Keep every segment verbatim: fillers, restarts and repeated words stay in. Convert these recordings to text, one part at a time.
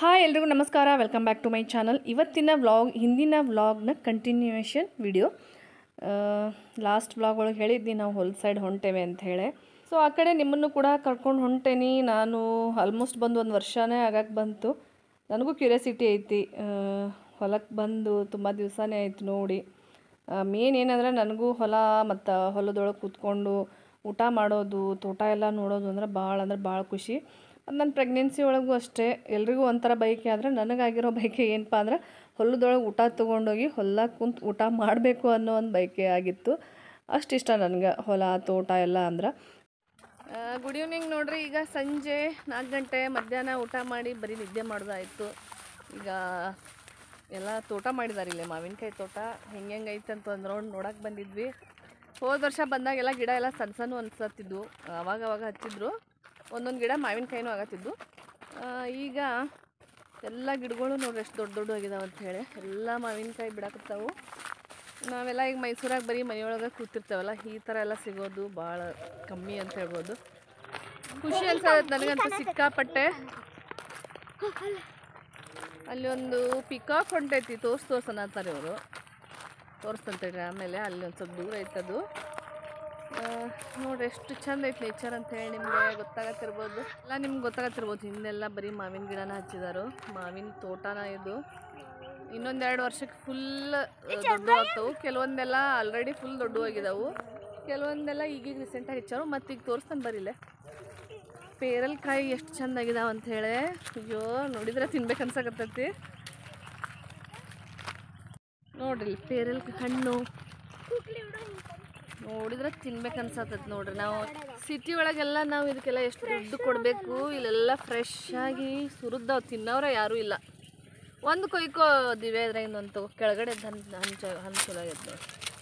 Hi ಎಲ್ರಿಗೂ ನಮಸ್ಕಾರ, welcome back to my channel. ಇವತ್ತಿನ ವ್ಲಾಗ್ ಹಿಂದಿನ ವ್ಲಾಗ್ನ ಕಂಟಿನ್ಯೂಯೇಷನ್ ವಿಡಿಯೋ. ಲಾಸ್ಟ್ ವ್ಲಾಗ್ ಒಳಗೆ ಹೇಳಿದ್ವಿ ನಾವು ಹೊಲ ಸೈಡ್ ಹೊಂಟೇವೆ ಅಂತ ಹೇಳಿ. ಸೊ ಆ ಕಡೆ ನಿಮ್ಮನ್ನು ಕೂಡ ಕರ್ಕೊಂಡು ಹೊಂಟೇನಿ. ನಾನು ಆಲ್ಮೋಸ್ಟ್ ಬಂದು ಒಂದು ವರ್ಷನೇ ಆಗಕ್ಕೆ ಬಂತು. ನನಗೂ ಕ್ಯೂರಿಯಾಸಿಟಿ ಐತಿ, ಹೊಲಕ್ಕೆ ಬಂದು ತುಂಬ ದಿವಸನೇ ಆಯ್ತು ನೋಡಿ. ಮೇನ್ ಏನಂದ್ರೆ ನನಗೂ ಹೊಲ ಮತ್ತು ಹೊಲದೊಳಗೆ ಕೂತ್ಕೊಂಡು ಊಟ ಮಾಡೋದು, ತೋಟ ಎಲ್ಲ ನೋಡೋದು ಅಂದ್ರೆ ಭಾಳ ಅಂದ್ರೆ ಭಾಳ ಖುಷಿ. ಅದು ನನ್ನ ಪ್ರೆಗ್ನೆನ್ಸಿ ಒಳಗೂ ಅಷ್ಟೇ. ಎಲ್ರಿಗೂ ಒಂಥರ ಬಯಕೆ, ಆದರೆ ನನಗಾಗಿರೋ ಬಯಕೆ ಏನಪ್ಪ ಅಂದ್ರೆ ಹೊಲದೊಳಗೆ ಊಟ ತೊಗೊಂಡೋಗಿ ಹೊಲಕ್ಕೆ ಕುಂತು ಊಟ ಮಾಡಬೇಕು ಅನ್ನೋ ಒಂದು ಬಯಕೆ ಆಗಿತ್ತು. ಅಷ್ಟು ಇಷ್ಟ ನನಗೆ ಹೊಲ ತೋಟ ಎಲ್ಲ ಅಂದ್ರೆ. ಗುಡ್ ಈವ್ನಿಂಗ್ ನೋಡ್ರಿ. ಈಗ ಸಂಜೆ ನಾಲ್ಕು ಗಂಟೆ, ಮಧ್ಯಾಹ್ನ ಊಟ ಮಾಡಿ ಬರೀ ನಿದ್ದೆ ಮಾಡೋದಾಯಿತು. ಈಗ ಎಲ್ಲ ತೋಟ ಮಾಡಿದ್ದಾರೆ ಇಲ್ಲೇ, ಮಾವಿನಕಾಯಿ ತೋಟ ಹೆಂಗೆ ಹೆಂಗೆ ಐತೆ ಅಂತ ಒಂದು ರೌಂಡ್ ನೋಡೋಕೆ ಬಂದಿದ್ವಿ. ಹೋದ ವರ್ಷ ಬಂದಾಗೆಲ್ಲ ಗಿಡ ಎಲ್ಲ ಸಣ್ಣ ಸಣ್ಣ ಅನ್ಸತ್ತಿದ್ವು, ಅವಾಗ ಅವಾಗ ಹಚ್ಚಿದ್ರು. ಒಂದೊಂದು ಗಿಡ ಮಾವಿನಕಾಯಿನೂ ಆಗತ್ತಿದ್ದು. ಈಗ ಎಲ್ಲ ಗಿಡಗಳು ನೋಡ್ರಿ ಎಷ್ಟು ದೊಡ್ಡ ದೊಡ್ಡ ಆಗಿದಾವೆ ಅಂತ ಹೇಳಿ ಎಲ್ಲ ಮಾವಿನಕಾಯಿ ಬಿಡಾಕತ್ತಾವು. ನಾವೆಲ್ಲ ಈಗ ಮೈಸೂರಾಗ ಬರೀ ಮನೆಯೊಳಗೆ ಕೂತಿರ್ತೇವಲ್ಲ, ಈ ಥರ ಎಲ್ಲ ಸಿಗೋದು ಭಾಳ ಕಮ್ಮಿ ಅಂತ ಹೇಳ್ಬೋದು. ಖುಷಿ ಅನ್ಸತ್ತೆ ನನಗಂತೂ ಸಿಕ್ಕಾಪಟ್ಟೆ. ಅಲ್ಲಿ ಒಂದು ಪಿಕಾಕ್ ಹೊಂಟೈತಿ, ತೋರ್ಸ್ ತೋರ್ಸನ ಅಂತಾರೆ ಇವರು. ತೋರಿಸ್ತಂತೇಳ್ರಿ ಆಮೇಲೆ. ಅಲ್ಲಿ ಒಂದು ಸ್ವಲ್ಪ ದೂರ ಐತದು. ನೋಡ್ರಿ ಎಷ್ಟು ಚಂದ ಐತೆ ನೇಚರ್ ಅಂತ ಹೇಳಿ ನಿಮಗೆ ಗೊತ್ತಾಗತ್ತಿರ್ಬೋದು. ಎಲ್ಲ ನಿಮ್ಗೆ ಗೊತ್ತಾಗತ್ತಿರ್ಬೋದು. ಹಿಂದೆಲ್ಲ ಬರೀ ಮಾವಿನ ಗಿಡನ ಹಚ್ಚಿದಾರು, ಮಾವಿನ ತೋಟನ ಇದು. ಇನ್ನೊಂದೆರಡು ವರ್ಷಕ್ಕೆ ಫುಲ್ ದೊಡ್ಡ ಆಗ್ತಾವೆ. ಕೆಲವೊಂದೆಲ್ಲ ಆಲ್ರೆಡಿ ಫುಲ್ ದೊಡ್ಡವಾಗಿದ್ದಾವೆ, ಕೆಲವೊಂದೆಲ್ಲ ಈಗೀಗ ರೀಸೆಂಟಾಗಿ ಹಚ್ಚಾರು. ಮತ್ತು ಈಗ ತೋರಿಸ್ತಾನೆ ಬರೀಲೆ ಪೇರಲ್ಕಾಯಿ ಎಷ್ಟು ಚೆಂದಾಗಿದಾವೆ ಅಂತ ಹೇಳಿ. ಅಯ್ಯೋ ನೋಡಿದ್ರೆ ತಿನ್ಬೇಕು ಅನ್ಸಕತ್ತೈತಿ. ನೋಡ್ರಿ ಪೇರಲ್ ಹಣ್ಣು ನೋಡಿದ್ರೆ ತಿನ್ಬೇಕು ಅನ್ಸತ್ತೈತಿ ನೋಡ್ರಿ. ನಾವು ಸಿಟಿ ಒಳಗೆಲ್ಲ ನಾವು ಇದಕ್ಕೆಲ್ಲ ಎಷ್ಟು ದುಡ್ಡು ಕೊಡಬೇಕು, ಇಲ್ಲೆಲ್ಲ ಫ್ರೆಶ್ ಆಗಿ ಸುರಿದವು, ತಿನ್ನೋರ ಯಾರೂ ಇಲ್ಲ. ಒಂದು ಕೊಯ್ಕೋ ದಿವೆ ಇದ್ರೆ ಇನ್ನೊಂದು ಕೆಳಗಡೆ ಹಣ್ಣು ಹಂಚ ಹಣ್ಣು ಚಲೋ ಆಗೈತೆ.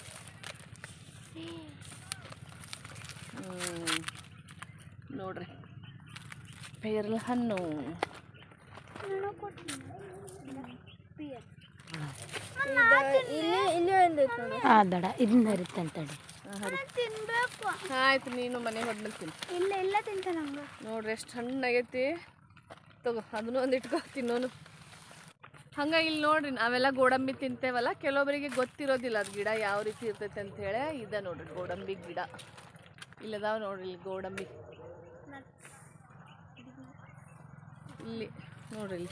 ಹ್ಞೂ ನೋಡ್ರಿ ಪೇರಲ್ ಹಣ್ಣು. ಆದಡ ಇದನ್ನ ಹರಿತೆ ಅಂತೇಳಿ. ಆಯ್ತು, ನೀನು ಮನೆಗೆ ಹೋದ್ಮೇಲೆ ತಿನ್ನು. ಇಲ್ಲ ಇಲ್ಲ ತಿಂತಾನೆ. ನೋಡ್ರಿ ಎಷ್ಟು ಹಣ್ಣಾಗೈತಿ. ತಗೋ ಅದನ್ನು ಒಂದು ಇಟ್ಕೊ ತಿನ್ನೋನು. ಹಂಗೆ ಇಲ್ಲಿ ನೋಡ್ರಿ ನಾವೆಲ್ಲ ಗೋಡಂಬಿ ತಿಂತೇವಲ್ಲ, ಕೆಲವೊಬ್ಬರಿಗೆ ಗೊತ್ತಿರೋದಿಲ್ಲ ಅದು ಗಿಡ ಯಾವ ರೀತಿ ಇರ್ತೈತೆ ಅಂತ ಹೇಳಿ. ಇದೆ ನೋಡ್ರಿ ಗೋಡಂಬಿ ಗಿಡ ಇಲ್ಲದಾವ ನೋಡ್ರಿ. ಇಲ್ಲಿ ಗೋಡಂಬಿ ಇಲ್ಲಿ ನೋಡ್ರಿ, ಇಲ್ಲಿ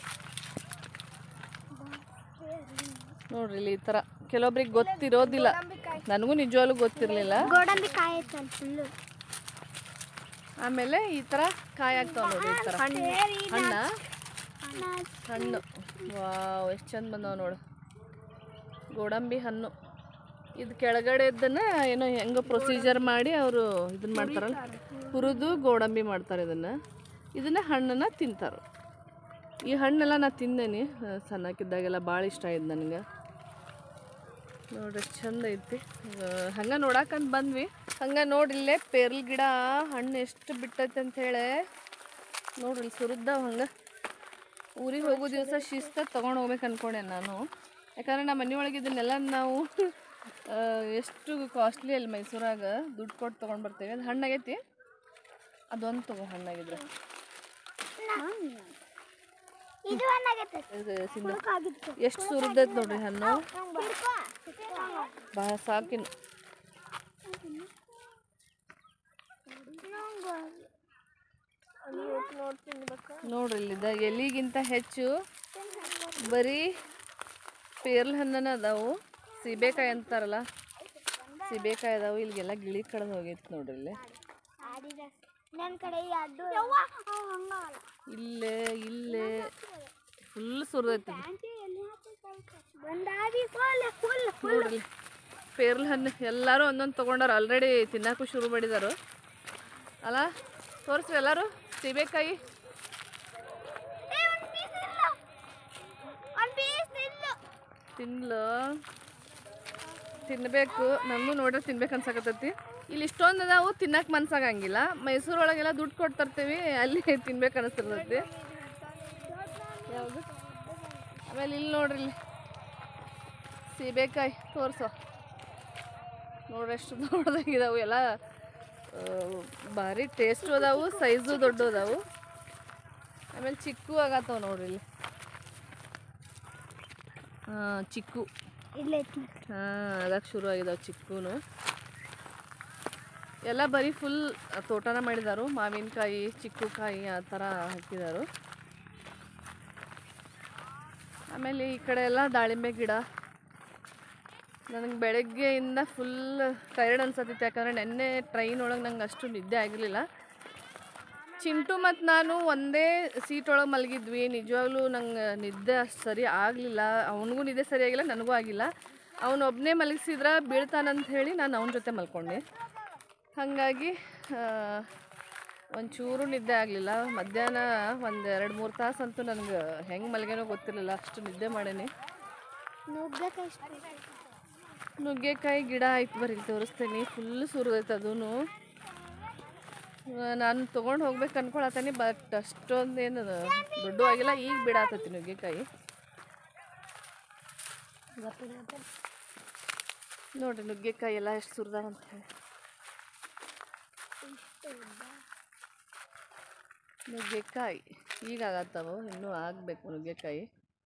ನೋಡ್ರಿ ಇಲ್ಲಿ ಈ ಥರ ಕೆಲವೊಬ್ರಿಗೆ ಗೊತ್ತಿರೋದಿಲ್ಲ. ನನಗೂ ನಿಜವಾಗ್ಲೂ ಗೊತ್ತಿರಲಿಲ್ಲ. ಗೋಡಂಬಿ ಕಾಯಿ ಫುಲ್ಲು. ಆಮೇಲೆ ಈ ಥರ ಕಾಯಿ ಆಗ್ತಾವ ನೋಡ್ರಿ, ಈ ಥರ ಹಣ್ಣು ಹಣ್ಣ ಹಣ್ಣು. ವಾವ್ ಎಷ್ಟು ಚಂದ ಬಂದವ ನೋಡು ಗೋಡಂಬಿ ಹಣ್ಣು. ಇದು ಕೆಳಗಡೆ ಇದ್ದನ್ನು ಏನೋ ಹೆಂಗೋ ಪ್ರೊಸೀಜರ್ ಮಾಡಿ ಅವರು ಇದನ್ನ ಮಾಡ್ತಾರಲ್ಲ, ಹುರಿದು ಗೋಡಂಬಿ ಮಾಡ್ತಾರೆ. ಇದನ್ನು ಇದನ್ನು ಹಣ್ಣನ್ನು ತಿಂತಾರೆ. ಈ ಹಣ್ಣೆಲ್ಲ ನಾ ತಿಂದೇನಿ ಸಣ್ಣಕ್ಕಿದ್ದಾಗೆಲ್ಲ, ಭಾಳ ಇಷ್ಟ ಆಯ್ತು ನನಗೆ. ನೋಡ್ರಿ ಎಷ್ಟು ಚಂದ ಐತಿ. ಹಂಗೆ ನೋಡಕ್ಕಂತ ಬಂದ್ವಿ. ಹಂಗೆ ನೋಡ್ರಿಲ್ಲೇ ಪೇರ್ಲ್ ಗಿಡ ಹಣ್ಣು ಎಷ್ಟು ಬಿಟ್ಟೈತೆ ಅಂಥೇಳಿ ನೋಡ್ರಿ ಸುರಿದ್ದಾವ. ಹಂಗೆ ಊರಿಗೆ ಹೋಗೋ ದಿವಸ ಶಿಸ್ತ ತೊಗೊಂಡು ಹೋಗ್ಬೇಕು ಅಂದ್ಕೊಂಡೆ ನಾನು. ಯಾಕಂದ್ರೆ ನಮ್ಮ ಮನೆಯೊಳಗೆ ಇದನ್ನೆಲ್ಲ ನಾವು ಎಷ್ಟು ಕಾಸ್ಟ್ಲಿ ಅಲ್ಲಿ ಮೈಸೂರಾಗ ದುಡ್ಡು ಕೊಟ್ಟು ತೊಗೊಂಡು ಬರ್ತೇವೆ. ಅದು ಹಣ್ಣಾಗೈತಿ, ಅದೊಂದು ತಗೋ ಹಣ್ಣಾಗಿದ್ರೆ. ಎಷ್ಟು ಸುರಿದೈತೆ ನೋಡ್ರಿ ಹಣ್ಣು, ಭಾಳ ಸಾಕಿನ. ನೋಡ್ರಿ ಇಲ್ಲಿದ್ದ ಎಲಿಗಿಂತ ಹೆಚ್ಚು ಬರೀ ಪೇರ್ಲ್ ಹಣ್ಣನ ಅದಾವು. ಸೀಬೆಕಾಯಿ ಅಂತಾರಲ್ಲ, ಸೀಬೆಕಾಯಿ ಅದಾವು. ಇಲ್ಲಿಗೆಲ್ಲ ಗಿಳಿ ಕಡ್ದು ಹೋಗೈತಿ ನೋಡ್ರಿ. ಇಲ್ಲಿ ಇಲ್ಲೇ ಇಲ್ಲೇ ಫುಲ್ ಸುರಿದೈತಿ ನೋಡ್ರಿ. ಪೇರ್ಲ್ ಹಣ್ಣು ಎಲ್ಲರೂ ಒಂದೊಂದು ತೊಗೊಂಡಾರ, ಆಲ್ರೆಡಿ ತಿನ್ನಕ್ಕೂ ಶುರು ಮಾಡಿದಾರು ಅಲ್ಲ. ತೋರಿಸ್ರಿ ಎಲ್ಲರೂ ಸೀಬೆಕಾಯಿ. ತಿನ್ಲು ತಿನ್ನಬೇಕು, ನನಗೂ ನೋಡ್ರೆ ತಿನ್ಬೇಕು ಅನ್ಸಕತ್ತೈತಿ. ಇಲ್ಲಿ ಇಷ್ಟೊಂದು ಅದಾವು, ತಿನ್ನಕ್ಕೆ ಮನ್ಸಾಗಂಗಿಲ್ಲ. ಮೈಸೂರೊಳಗೆಲ್ಲ ದುಡ್ಡು ಕೊಟ್ಟು ತರ್ತೀವಿ, ಅಲ್ಲಿ ತಿನ್ಬೇಕು ಅನಿಸ್ತಿರ್ತೈತಿ. ಯಾವುದು ಆಮೇಲೆ ಇಲ್ಲಿ ನೋಡ್ರಿ, ಇಲ್ಲಿ ಸೀಬೆಕಾಯಿ ತೋರಿಸೋ ನೋಡ್ರಿ ಎಷ್ಟು ದೊಡ್ಡದಾಗಿದಾವು. ಎಲ್ಲ ಭಾರಿ ಟೇಸ್ಟು ಅದಾವು, ಸೈಜು ದೊಡ್ಡ ಅದಾವು. ಆಮೇಲೆ ಚಿಕ್ಕು ಆಗತ್ತವ ನೋಡ್ರಿ. ಇಲ್ಲಿ ಚಿಕ್ಕು ಇಲ್ಲೇ ಹಾಂ ಆಗಕ್ಕೆ ಶುರು ಆಗಿದಾವೆ ಚಿಕ್ಕೂನು. ಎಲ್ಲ ಬರೀ ಫುಲ್ ತೋಟನ ಮಾಡಿದಾರು. ಮಾವಿನಕಾಯಿ, ಚಿಕ್ಕುಕಾಯಿ ಆ ಥರ ಹಾಕಿದಾರು. ಆಮೇಲೆ ಈ ಕಡೆ ಎಲ್ಲ ದಾಳಿಂಬೆ ಗಿಡ. ನನಗೆ ಬೆಳಗ್ಗೆಯಿಂದ ಫುಲ್ ಟೈರ್ಡ್ ಅನ್ಸತ್ತಿತ್ತು, ಯಾಕಂದರೆ ನೆನ್ನೆ ಟ್ರೈನ್ ಒಳಗೆ ನಂಗೆ ಅಷ್ಟು ನಿದ್ದೆ ಆಗಿರಲಿಲ್ಲ. ಚಿಂಟು ಮತ್ತು ನಾನು ಒಂದೇ ಸೀಟ್ ಒಳಗೆ ಮಲಗಿದ್ವಿ. ನಿಜವಾಗ್ಲೂ ನಂಗೆ ನಿದ್ದೆ ಅಷ್ಟು ಸರಿ ಆಗಲಿಲ್ಲ. ಅವನಿಗೂ ನಿದ್ದೆ ಸರಿಯಾಗಿಲ್ಲ, ನನಗೂ ಆಗಿಲ್ಲ. ಅವನೊಬ್ಬನೇ ಮಲಗಿಸಿದ್ರೆ ಬೀಳ್ತಾನಂತ ಹೇಳಿ ನಾನು ಅವನ ಜೊತೆ ಮಲ್ಕೊಂಡೆ. ಹಾಗಾಗಿ ಒಂಚೂರು ನಿದ್ದೆ ಆಗಲಿಲ್ಲ. ಮಧ್ಯಾಹ್ನ ಒಂದು ಎರಡು ಮೂರು ತಾಸು ಅಂತೂ ನನಗೆ ಹೆಂಗೆ ಮಲಗೇನೋ ಗೊತ್ತಿರಲಿಲ್ಲ, ಅಷ್ಟು ನಿದ್ದೆ ಮಾಡೇನಿ. ನುಗ್ಗೆಕಾಯಿ ಗಿಡ ಆಯ್ತು, ಬರೀ ತೋರಿಸ್ತೇನೆ. ಫುಲ್ ಸುರಿದೈತೆ ಅದೂ. ನಾನು ತೊಗೊಂಡು ಹೋಗ್ಬೇಕು ಅನ್ಕೊಳತ್ತೀನಿ, ಬಟ್ ಅಷ್ಟೊಂದೇನು ದೊಡ್ಡ ಆಗಿಲ್ಲ. ಈಗ ಬಿಡಾತೈತಿ ನುಗ್ಗೆಕಾಯಿ. ನೋಡ್ರಿ ನುಗ್ಗೆಕಾಯಿ ಎಲ್ಲ ಎಷ್ಟು ಸುರಿದಾವ ಅಂತ ಹೇಳಿ. ನುಗ್ಗೆಕಾಯಿ ಈಗ ಆಗತ್ತವು, ಇನ್ನೂ ಆಗಬೇಕು ನುಗ್ಗೆಕಾಯಿ.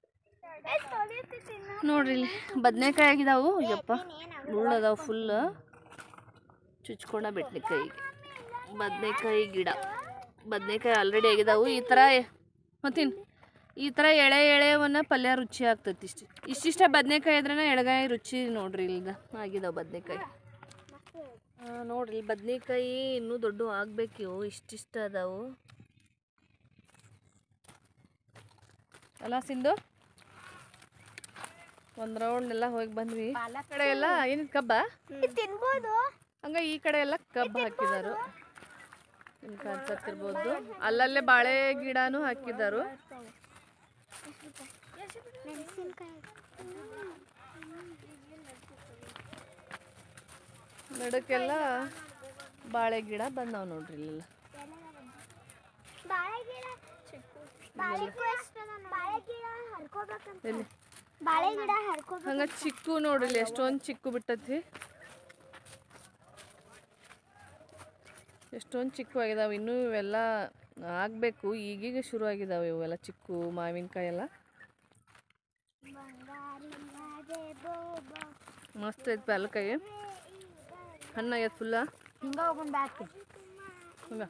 ನೋಡ್ರಿ ಇಲ್ಲಿ ಬದನೆಕಾಯಿ ಆಗಿದಾವು. ಯಪ್ಪ ಮುಳ್ಳದಾವು ಫುಲ್, ಚುಚ್ಕೊಂಡ ಬಿಟ್ನಿ ಕೈಗೆ. ಬದನೆಕಾಯಿ ಗಿಡ, ಬದನೆಕಾಯಿ ಆಲ್ರೆಡಿ ಆಗಿದಾವು. ಈ ಥರ ಮತ್ತಿನ್ನು ಈ ಥರ ಎಳೆ ಎಳೆವನ್ನ ಪಲ್ಯ ರುಚಿ ಆಗ್ತೈತಿ. ಇಷ್ಟು ಇಷ್ಟಿಷ್ಟ ಬದನೆಕಾಯಿ ಇದ್ರೇ ಎಳೆಗಾಯಿ ರುಚಿ. ನೋಡ್ರಿ ಇಲ್ಲಿಂದ ಆಗಿದಾವೆ ಬದನೆಕಾಯಿ. ನೋಡ್ರಿ ಇಲ್ಲಿ ಬದನೆಕಾಯಿ ಇನ್ನೂ ದೊಡ್ಡ ಆಗ್ಬೇಕು. ಇವು ಇಷ್ಟಿಷ್ಟ ಅದಾವು ಅಲ್ಲ ಸಿಂಧು. ಒಂದು ರೌಂಡ್ ಎಲ್ಲ ಹೋಗಿ ಬಂದ್ವಿ. ಕಡೆ ಎಲ್ಲ ಏನಿದ್ ಕಬ್ಬ ತಿನ್ಬೋದು. ಹಂಗ ಈ ಕಡೆ ಎಲ್ಲ ಕಬ್ಬು ಹಾಕಿದಾರು, ನಿಮ್ಗೆ ಕಾಣಿಸ್ತಿರ್ಬೋದು. ಅಲ್ಲಲ್ಲೇ ಬಾಳೆ ಗಿಡನೂ ಹಾಕಿದಾರು. ನಡಕ್ಕೆಲ್ಲ ಬಾಳೆ ಗಿಡ ಬಂದಾವ್ ನೋಡ್ರಿ ಇಲ್ಲೆಲ್ಲ. ಹಂಗ ಚಿಕ್ಕು ನೋಡ್ರಿ ಎಷ್ಟೊಂದು ಚಿಕ್ಕು ಬಿಟ್ಟತಿ, ಎಷ್ಟೊಂದು ಚಿಕ್ಕು ಆಗಿದಾವೆ. ಇನ್ನೂ ಇವೆಲ್ಲ ಆಗಬೇಕು, ಈಗೀಗ ಶುರು ಆಗಿದಾವೆ ಇವೆಲ್ಲ ಚಿಕ್ಕು ಮಾವಿನಕಾಯಿ ಎಲ್ಲ. ಮಸ್ತ್ ಐತೆ ಪಾಲಕಾಯಿ, ಹಣ್ಣಾಗ್ಯದ ಫುಲ್ಲ. ಹಂಗ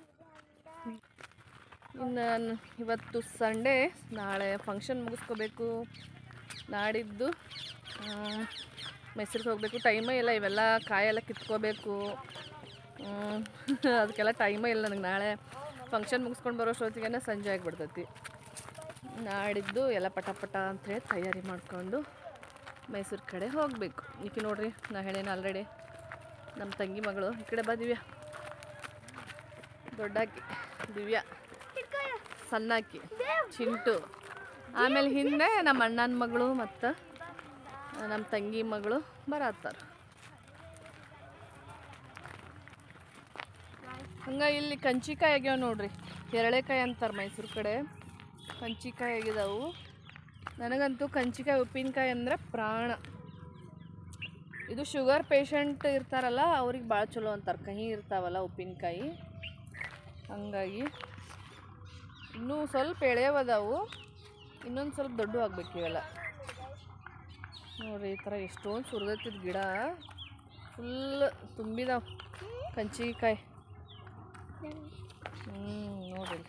ಇನ್ನು ಇವತ್ತು ಸಂಡೇ, ನಾಳೆ ಫಂಕ್ಷನ್ ಮುಗಿಸ್ಕೋಬೇಕು. ನಾಡಿದ್ದು ಮೈಸೂರಿಗೆ ಹೋಗಬೇಕು. ಟೈಮೇ ಇಲ್ಲ, ಇವೆಲ್ಲ ಕಾಯೆಲ್ಲ ಕಿತ್ಕೋಬೇಕು. ಅದಕ್ಕೆಲ್ಲ ಟೈಮೇ ಇಲ್ಲ ನನಗೆ. ನಾಳೆ ಫಂಕ್ಷನ್ ಮುಗಿಸ್ಕೊಂಡು ಬರೋಷ್ಟೊತ್ತಿಗೆ ಸಂಜೆ ಆಗಿಬಿಡ್ತೈತಿ. ನಾಡಿದ್ದು ಎಲ್ಲ ಪಟ ಪಟ ಅಂಥೇಳಿ ತಯಾರಿ ಮಾಡಿಕೊಂಡು ಮೈಸೂರು ಕಡೆ ಹೋಗಬೇಕು. ಈಕೆ ನೋಡ್ರಿ, ನಾ ಹೇಳೇನ ಆಲ್ರೆಡಿ, ನಮ್ಮ ತಂಗಿ ಮಗಳು. ಈ ಕಡೆ ಬಾ ದಿವ್ಯಾ, ದೊಡ್ಡಾಕಿ ದಿವ್ಯಾ, ಸಣ್ಣಾಕಿ ಚಿಂಟು. ಆಮೇಲೆ ಹಿಂದೆ ನಮ್ಮ ಅಣ್ಣನ ಮಗಳು ಮತ್ತು ನಮ್ಮ ತಂಗಿ ಮಗಳು ಬರತ್ತಾರ. ಹಂಗೆ ಇಲ್ಲಿ ಕಂಚಿಕಾಯಿ ಆಗ್ಯಾವ ನೋಡ್ರಿ, ಎರಳೆಕಾಯಿ ಅಂತಾರೆ ಮೈಸೂರು ಕಡೆ. ಕಂಚಿಕಾಯಿ ಆಗಿದಾವು. ನನಗಂತೂ ಕಂಚಿಕಾಯಿ ಉಪ್ಪಿನಕಾಯಿ ಅಂದರೆ ಪ್ರಾಣ. ಇದು ಶುಗರ್ ಪೇಷಂಟ್ ಇರ್ತಾರಲ್ಲ ಅವ್ರಿಗೆ ಭಾಳ ಚಲೋ ಅಂತಾರೆ, ಕಹಿ ಇರ್ತಾವಲ್ಲ ಉಪ್ಪಿನಕಾಯಿ. ಹಂಗಾಗಿ ಇನ್ನೂ ಸ್ವಲ್ಪ ಎಳೆಯವದಾವು, ಇನ್ನೊಂದು ಸ್ವಲ್ಪ ದೊಡ್ಡ ಆಗ್ಬೇಕು ಇವೆಲ್ಲ. ನೋಡಿರಿ ಈ ಥರ ಎಷ್ಟೊಂದು ಸುರಿದೈತಿದ ಗಿಡ, ಫುಲ್ ತುಂಬಿದಾವ ಕಂಚಿಕಾಯಿ. ಹ್ಞೂ ನೋಡ್ರಿ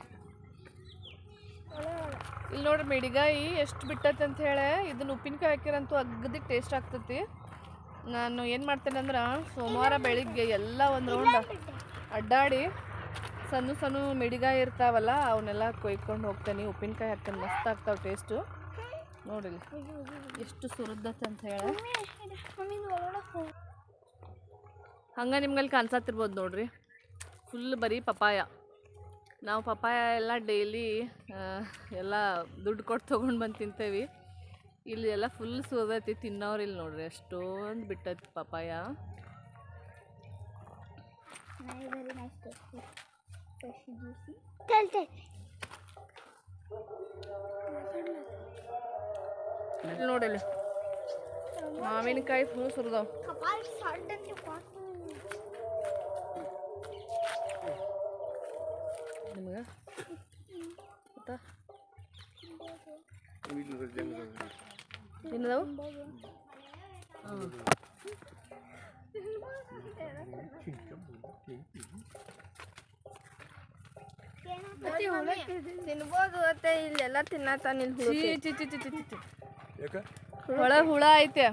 ಇಲ್ಲಿ ನೋಡ್ರಿ ಮಿಡಿಗಾಯಿ ಎಷ್ಟು ಬಿಟ್ಟೈತೆ ಅಂತ ಹೇಳಿ. ಇದನ್ನು ಉಪ್ಪಿನಕಾಯಿ ಹಾಕಿರಂತೂ ಅಗದಿ ಟೇಸ್ಟ್ ಆಗ್ತೈತಿ. ನಾನು ಏನು ಮಾಡ್ತೇನೆ ಅಂದ್ರೆ ಸೋಮವಾರ ಬೆಳಿಗ್ಗೆ ಎಲ್ಲ ಒಂದು ರೌಂಡ್ ಅಡ್ಡಾಡಿ ಸಣ್ಣ ಸಣ್ಣ ಮಿಡಿಗಾಯಿ ಇರ್ತಾವಲ್ಲ ಅವನ್ನೆಲ್ಲ ಕೊಯ್ಕೊಂಡು ಹೋಗ್ತೇನೆ. ಉಪ್ಪಿನಕಾಯಿ ಹಾಕ್ತೇನೆ, ಮಸ್ತ್ ಆಗ್ತಾವೆ ಟೇಸ್ಟು. ನೋಡಿರಿ ಎಷ್ಟು ಸುರಿದತ್ತೆ ಅಂತ ಹೇಳಿ. ಹಂಗೆ ನಿಮ್ಗಲ್ಲಿ ಕಾಣಿಸತ್ತಿರ್ಬೋದು ನೋಡ್ರಿ, ಫುಲ್ ಬರೀ ಪಪಾಯ. ನಾವು ಪಪಾಯ ಎಲ್ಲ ಡೈಲಿ ಎಲ್ಲ ದುಡ್ಡು ಕೊಟ್ಟು ತೊಗೊಂಡು ಬಂದು ತಿಂತೇವೆ. ಇಲ್ಲಿ ಎಲ್ಲ ಫುಲ್ ಸುರಿದೈತಿ, ತಿನ್ನೋರು ಇಲ್ಲಿ ನೋಡ್ರಿ ಎಷ್ಟೊಂದು ಬಿಟ್ಟೈತಿ ಪಪಾಯ. ನೋಡಿಲ್ಲ ಮಾವಿನಕಾಯಿ ಫುಲ್ ಸುರಿದವು. ನಿಮ್ಗೆ ಏನದವು ತಿನ್ಬೋದು ಮತ್ತೆ ಇಲ್ಲೆಲ್ಲ ತಿನ್ನತ್ತಾನ ಇಲ್ಲಿ ಚೀ ಚಿ ಚಿ ಚಿ ಚಿ ಚಿ ಚಿ ಒಳ ಹುಳ ಐತೆ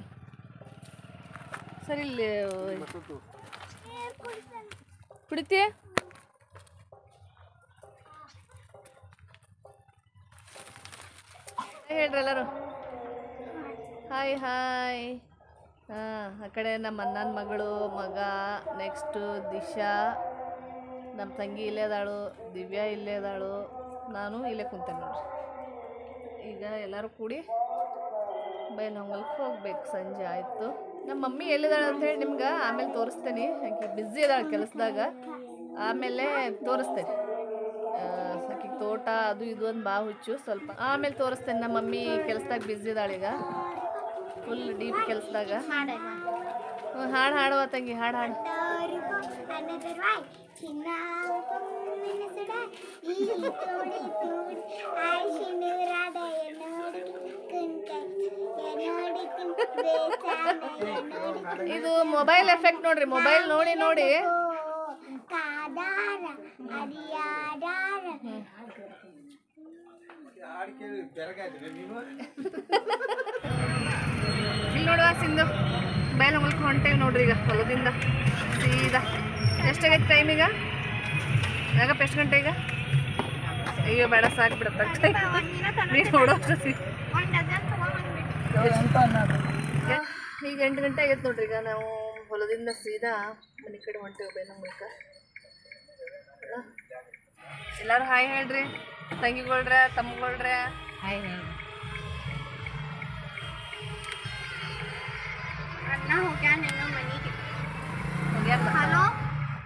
ಸರಿ ಇಲ್ಲಿ ಕುಡಿತಿ ಹೇಳ್ರಿ ಎಲ್ಲರೂ ಹಾಯ್ ಹಾಯ್ ಹಾಂ ಆ ಕಡೆ ನಮ್ಮ ಅಣ್ಣನ ಮಗಳು ಮಗ ನೆಕ್ಸ್ಟು ದಿಶಾ ನಮ್ಮ ತಂಗಿ ಇಲ್ಲೇ ಅದಾಳು ದಿವ್ಯಾ ಇಲ್ಲೇ ಅದಾಳು ನಾನು ಇಲ್ಲೇ ಕುಂತೇನೆ ನೋಡ್ರಿ ಈಗ ಎಲ್ಲರೂ ಕೂಡಿ ಬೈಲಹೊಂಗಲಕ್ಕೆ ಹೋಗ್ಬೇಕು ಸಂಜೆ ಆಯಿತು ನಮ್ಮ ಮಮ್ಮಿ ಎಲ್ಲಿದ್ದಾಳೆ ಅಂತೇಳಿ ನಿಮ್ಗೆ ಆಮೇಲೆ ತೋರಿಸ್ತೇನೆ ಆಕೆ ಬ್ಯುಸಿ ಇದ್ದಾಳೆ ಕೆಲಸದಾಗ ಆಮೇಲೆ ತೋರಿಸ್ತೇನೆ ಆಕೆಗೆ ತೋಟ ಅದು ಇದು ಒಂದು ಬಾ ಹುಚ್ಚು ಸ್ವಲ್ಪ ಆಮೇಲೆ ತೋರಿಸ್ತೇನೆ ನಮ್ಮ ಮಮ್ಮಿ ಕೆಲಸದಾಗ ಬ್ಯುಸಿ ಇದ್ದಾಳೆ ಈಗ ಫುಲ್ ಡೀಪ್ ಕೆಲಸದಾಗ ಹಾಡು ಹಾಡುವ ತಂಗಿ ಹಾಡು ಹಾಡು ಇದು ಮೊಬೈಲ್ ಎಫೆಕ್ಟ್ ನೋಡ್ರಿ ಮೊಬೈಲ್ ನೋಡಿ ನೋಡಿ ಇಲ್ಲಿ ನೋಡುವ ಸಿಂಧು ಬೈಲಹೊಂಗಲಕ್ಕೆ ಹೊಂಟೇವಿ ನೋಡ್ರಿ ಈಗ ಹೊಲದಿಂದ ಸೀದಾ ಎಷ್ಟಾಗೈತೆ ಟೈಮ್ ಈಗ ಯಾಕಪ್ಪ ಎಷ್ಟು ಗಂಟೆ ಈಗ ಅಯ್ಯೋ ಬೇಡ ಸಾಕು ಬಿಡತ್ತೆ ನೀನು ನೋಡೋ ಈಗ ಎಂಟು ಗಂಟೆ ಆಗೈತೆ ನೋಡ್ರಿ ಈಗ ನಾವು ಹೊಲದಿಂದ ಸೀದಾ ಮನೆ ಕಡೆ ಹೊಂಟೇವಿ ಬೈಲಹೊಂಗಲಕ್ಕೆ ಎಲ್ಲರೂ ಹಾಯ್ ಹೇಳ್ರಿ ತಂಗಿಗಳ್ರೆ ತಮ್ಮಗಳ್ರೆ ಹಾಯ್ ಹಾಯ್